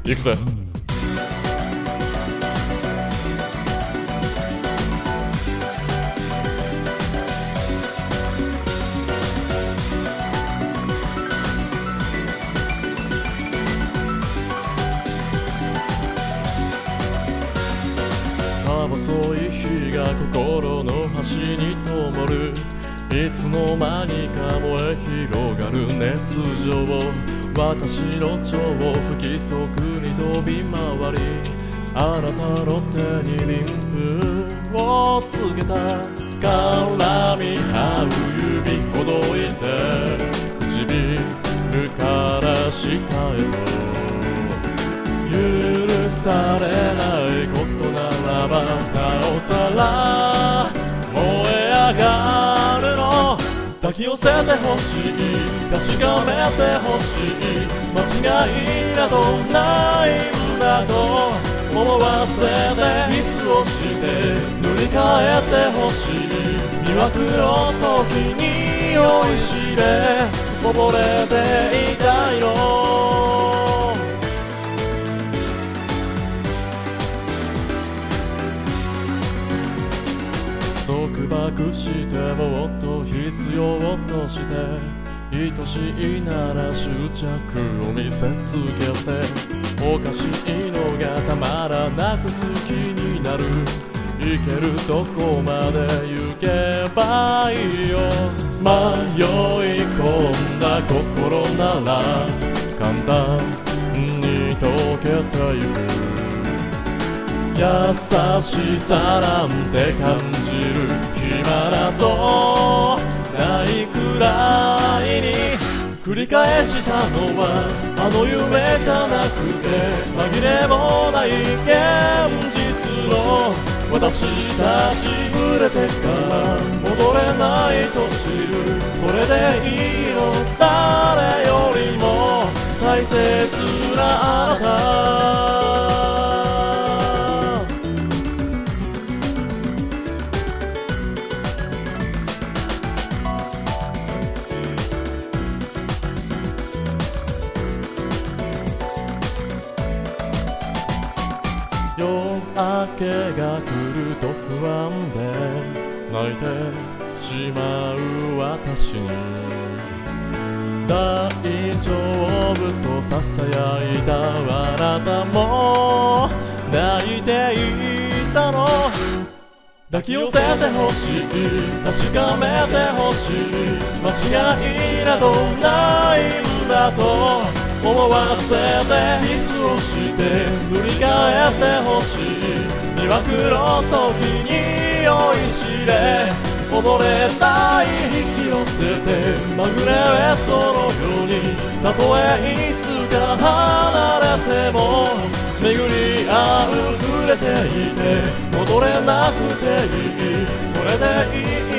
行くぜ。細い日が心の端に灯る。いつの間にか燃え広がる熱情。私の腸を不規則に飛び回り、あなたの手にリンプをつけた。絡み合う指ほどいて、唇から下へと。許されないことならばなおさら燃え上がるの。抱き寄せてほしい、確かめてほしい。間違いなどないんだと思わせてキスをして塗り替えてほしい。魅惑の時に酔いしれ溺れていたいの。束縛してもっと必要として、愛しいなら執着を見せつけて。おかしいのがたまらなく好きになる。行けるとこまで行けばいいよ。迷い込んだ心なら簡単に溶けてゆく。優しさなんて感じる暇などないくらいに。繰り返したのはあの夢じゃなくて、紛れもない現実の私たち。触れてから戻れないと知る。それでいいの。誰よりも大切なあなた。夜明けが来ると不安で泣いてしまう私に、大丈夫とささやいたあなたも泣いていたの。抱き寄せてほしい、確かめてほしい。間違いなどないんだと思わせてキスをして塗り替えてほしい。魅惑の時に酔いしれ溺れたい。引き寄せてマグネットのように、たとえいつか離れても巡り合う。触れていて戻れなくていい。それでいい